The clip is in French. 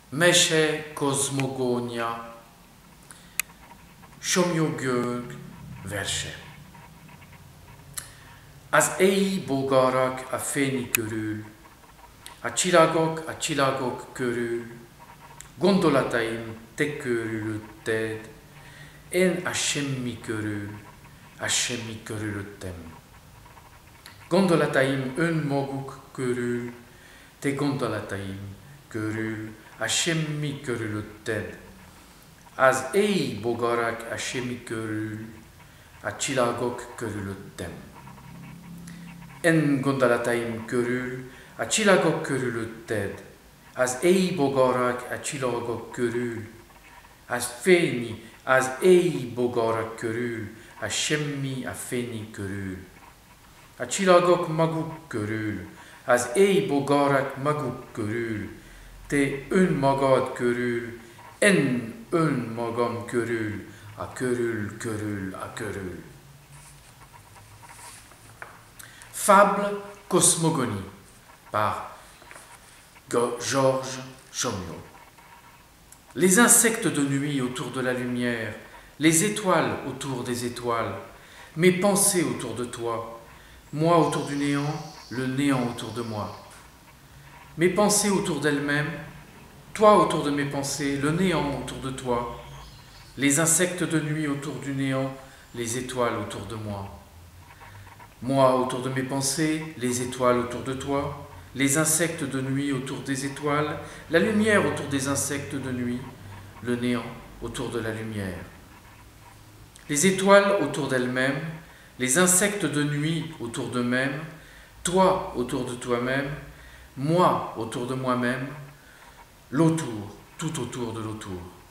Meche cosmogonia, somjogőg verse. Az éj bogarak a fény körül, a csillagok körül, gondolataim te körülötted, én a semmi körülöttem. Gondolataim önmaguk körül, te gondolataim körül, a semmi körülötted. Az éj bogarak a semmi körül, a csillagok körülöttem. Én gondolataim körül, a csillagok körülötted, az éj bogarak a csillagok körül, az fény az éj bogarak körül, a semmi a fény körül. A csillagok maguk körül, az éj bogarak maguk körül, te önmagad körül, én önmagam körül, a körül. Fable Cosmogonie par Georges Chomio. Les insectes de nuit autour de la lumière, les étoiles autour des étoiles, mes pensées autour de toi, moi autour du néant, le néant autour de moi. Mes pensées autour d'elles-mêmes, toi autour de mes pensées, le néant autour de toi, les insectes de nuit autour du néant, les étoiles autour de moi. Moi autour de mes pensées, les étoiles autour de toi, les insectes de nuit autour des étoiles, la lumière autour des insectes de nuit, le néant autour de la lumière. Les étoiles autour d'elles-mêmes, les insectes de nuit autour d'eux-mêmes, toi autour de toi-même, moi autour de moi-même, l'autour, tout autour de l'autour.